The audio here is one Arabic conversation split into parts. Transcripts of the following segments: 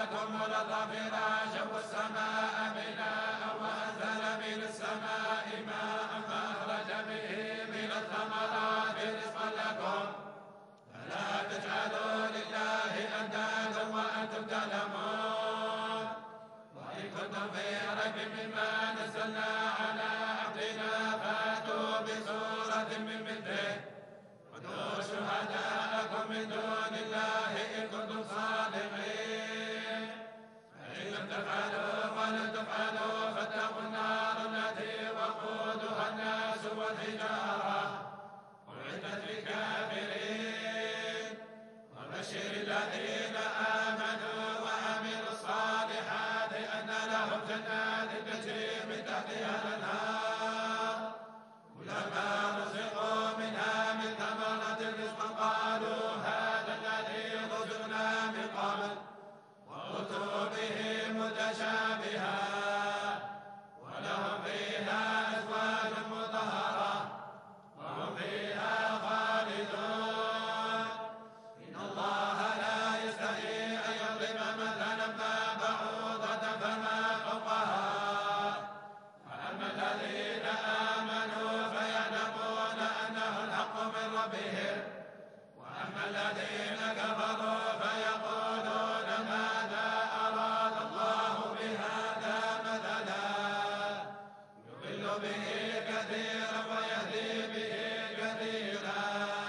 لكم الأرض فراشا والسماء بناء وأنزل من السماء ماء فأخرج به من الثمرات رزقا لكم فلا تجعلوا لله أندادا وأنتم تعلمون وإن كنتم في ريب مما نزلنا على عبدنا فأتوا بسورة من مثله ودعوا شهداءكم من دون الله إن كنتم صادقين فإن لم تفعلوا ولن تفعلوا فاتقوا النار التي وقودها الناس والحجارة أعدت للكافرين وبشر الذين آمنوا وعملوا الصالحات أن لهم جنات تجري من تحتها الأنهار كلما رزقوا منها من ثمرة رزقا قالوا هذا الذي رزقنا من قبل وأتوا به متشابها ولهم فيها أزواج مطهرة وهم فيها خالدون إن الله لا يستحي أن يضرب مثلا ما بعوضة فما فوقها فأما الذين آمنوا فيعلمون أنه الحق من ربهم وأما الذين كفروا فيقولون ماذا أراد الله بهذا مثلا يضل به كثيرا ويهدي به كثيرا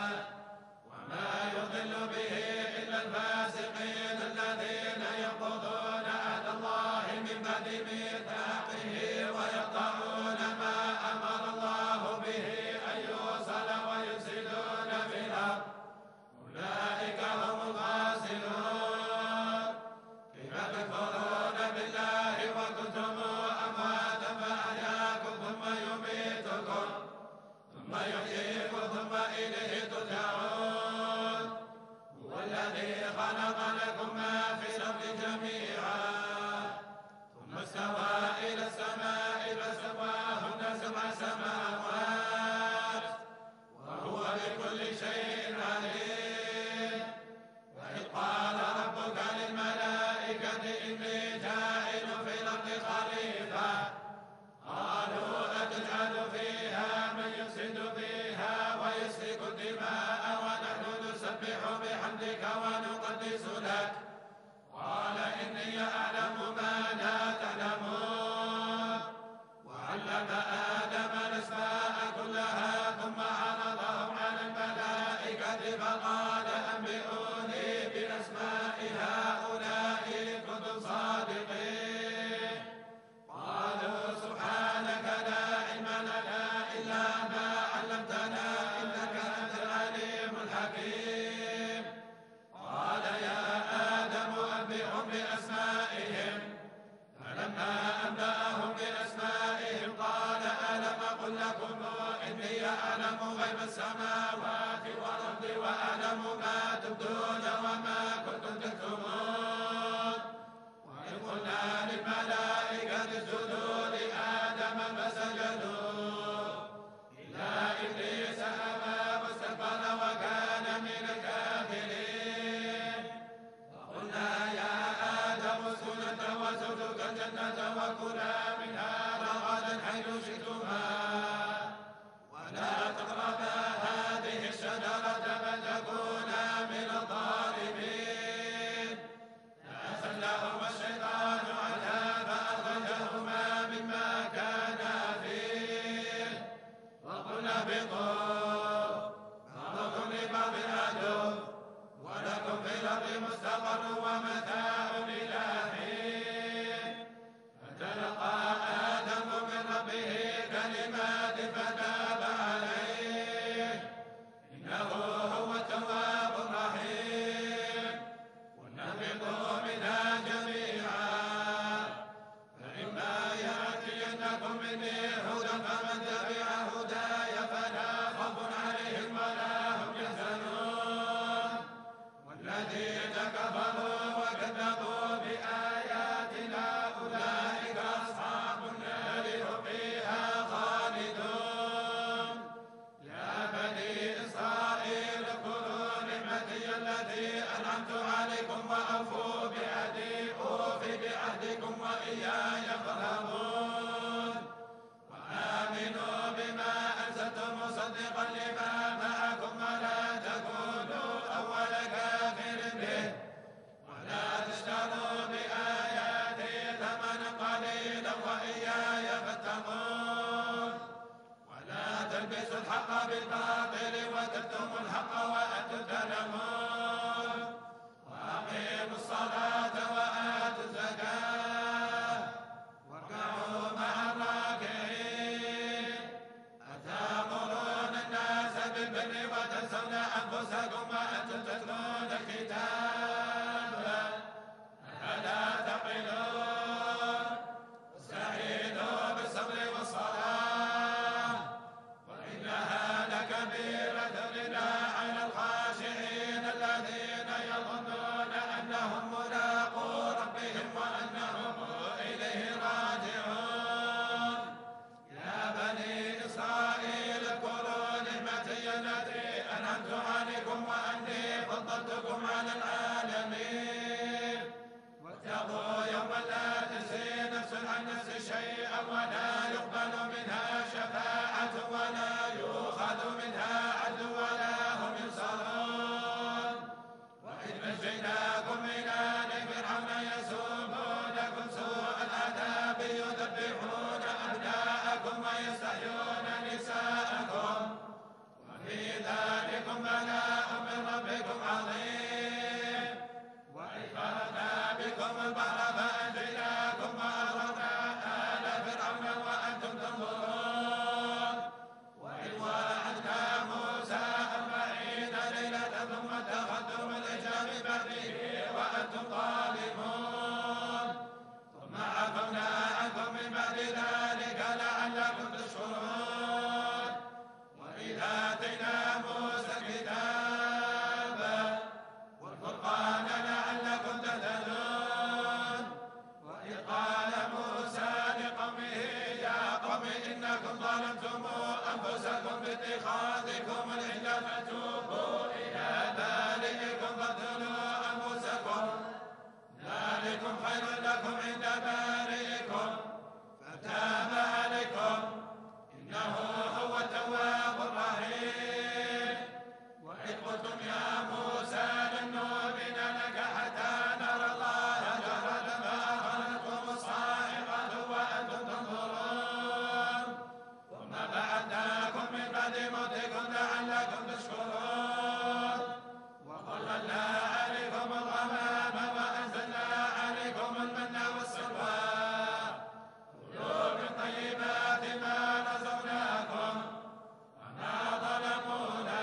وما يضل به إلا الفاسقين الذين ينقضون عهد الله من بعد ميثاقه ويقطعون ما أمر الله به أن يوصل ويفسدون في الأرض أولئك هم الخاسرون كيف تكفرون بالله وكنتم أمواتا فأحياكم ثم يميتكم ثم يحييكم ثم إليه ترجعون هو الذي خلق لكم ما في الأرض جميعا ثم استوى إلى السماء فسواهن سبع سماوات وهو بكل شيء عليم وإذ قال ربك للملائكة إني جاعل في الأرض خليفة قالوا أتجعل فيها من يفسد فيها ويسفك الدماء ونحن نسبح بحمدك ونقدس لك قال إني أعلم ما لا تعلمون وعلم آدم الأسماء كلها ثم عرضهم على الملائكة فقال أنبئوني بأسماء هؤلاء إن كنتم صادقين تلبسوا الحق بالباطل وتكتموا الحق وأنتم تعلمون وأقيموا الصلاة وآتوا الزكاة واركعوا مع الراكعين أتأمرون الناس بالبر وتنسون أنفسكم وأنتم تتلون الكتاب أفلا تعقلون استعينوا بالصبر والصلاة وإنها لكبيرة إلا على الخاشعين الذين يظنون أنهم ملاقو ربهم وأنهم إليه راجعون يا بني إسرائيل اذكروا نعمتي التي أنعمت عليكم وأني فضلتكم على العالمين واتقوا يوما لا تجزي نفس عن نفس شيئا ولا يقبل منها شفاعة ولا يؤخذ منها عدل ولا هم ينصرون وإذ نجيناكم من آل فرعون يسومونكم سوء العذاب يذبحون أبناءكم ويستحيون نساءكم وفي ذلكم بلاء من ربكم عظيم وإذ فرقنا بكم البحر فأنجيناكم وأغرقنا آل فرعون وأنتم تنظرون وإذ وعدنا موسى 40 ليلة ثم اتخذتم العجل من بعده وأنتم ظالمون ثم عفونا عنكم من بعد ذلك لعلكم تشكرون وإذ آتينا موسى الكتاب والفرقان لعلكم تهتدون وإذ قال موسى لقومه يا قوم إنكم ظلمتم أنفسكم باتخاذكم العجل فتوبوا إلى بارئكم فاقتلوا أنفسكم ذلكم خير لكم عند بارئكم فتاب عليكم إنه هو التواب الرحيم وإذ قلتم يا موسى لن نؤمن لك حتى نرى الله جهرة فأخذتكم الصاعقة وأنتم تنظرون ثم بعثناكم من بعد موتكم لعلكم تشكرون وظللنا عليكم الغمام وأنزلنا عليكم المن والسلوى كلوا من طيبات ما رزقناكم وما ظلمونا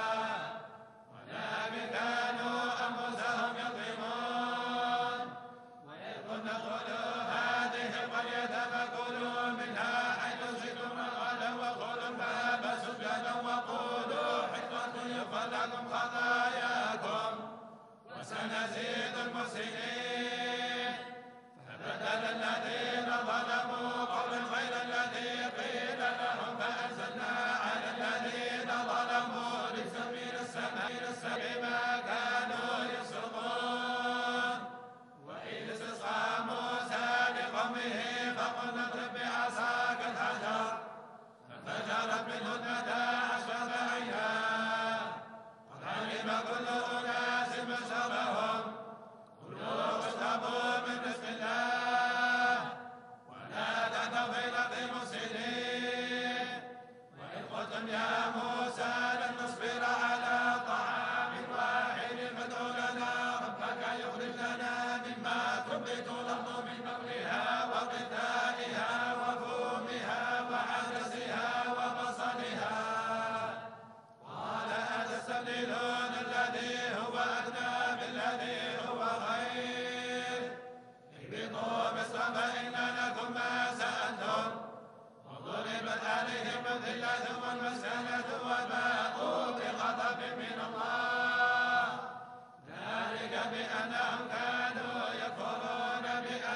ولكن كانوا أنفسهم يظلمون وإذ قلنا ادخلوا هذه القرية فكلوا منها حيث شئتم رغدا وادخلوا الباب سجدا وقولوا حطة يغفر لكم خطاياكم وسنزيد المحسنين فبدل الذين ظلموا قولا غير الذي قيل لهم فأنزلنا على الذين ظلموا رجزا من السماء بما كانوا يفسقون وإذ استسقى موسى لقومه فقلنا اضرب بعصاك الحجر فانفجرت منه 12 عينا قد علم كل أناس مشربهم كلوا واشربوا من رزق الله ولا تعثوا في الأرض مفسدين وإذ قلتم يا موسى لن نصبر على طعام واحد فادع لنا ربك يخرج لنا مما تنبت الأرض من بقلها وقثائها وفومها وعدسها وبصلها قال أتستبدلون الذي هو أدنى بالذي هو خير اهبطوا مصرا فإن لكم ما سألتم وضربت عليهم الذلة والمسكنة وباءوا بغضب من الله ذلك بأنهم كانوا يكفرون بآيات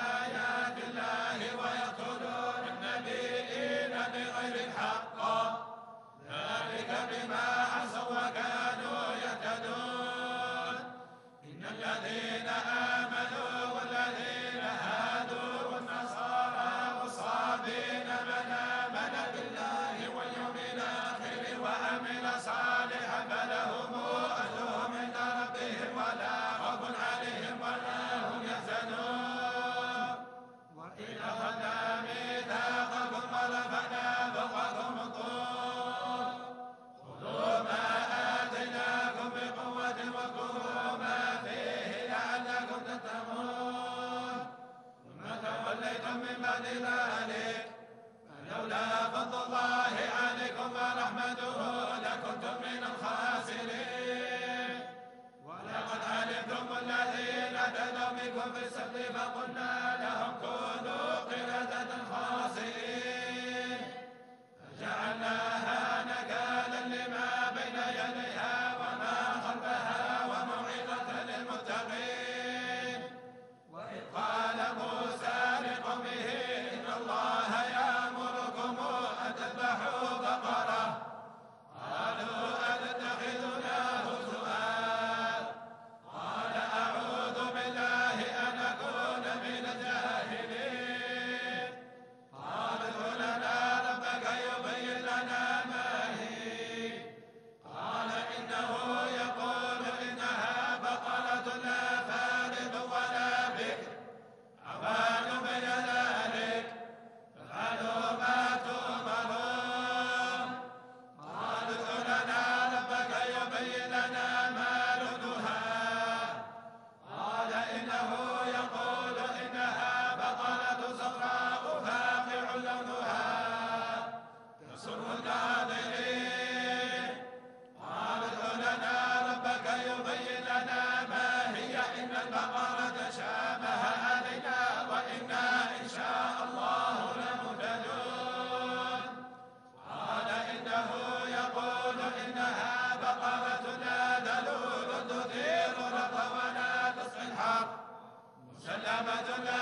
ولذلك فلولا فضل الله عليكم ورحمته لكنتم من الخاسرين. ولقد علمتم الذين اعتدوا منكم في السبت فقلنا لهم كونوا قردة خاسئين فجعلناها نكالا لما بين يديها وما خلفها وموعظة للمتقين. وإذ قال موسى لقومه إن الله يأمركم أن تذبحوا بقرة قالوا أتتخذنا هزوا قال أعوذ بالله أن أكون من الجاهلين. قالوا ادع لنا ربك يبين لنا ما هي قال إنه يقول إنها بقرة لا فارض ولا بكر عوان بين ذلك فافعلوا ما تؤمرون. قالوا ادع لنا ربك يبين لنا ما لونها قال إنه يقول إنها بقرة صفراء فاقع لونها تسر الناظرين. قالوا ادع لنا ربك يبين لنا ما هي إن البقرة شابه علينا وإنا إن شاء الله لمهتدون. قال إنه يقول إنها بقرة لا ذلول تثير الأرض ولا تسقي الحرث مسلمة لا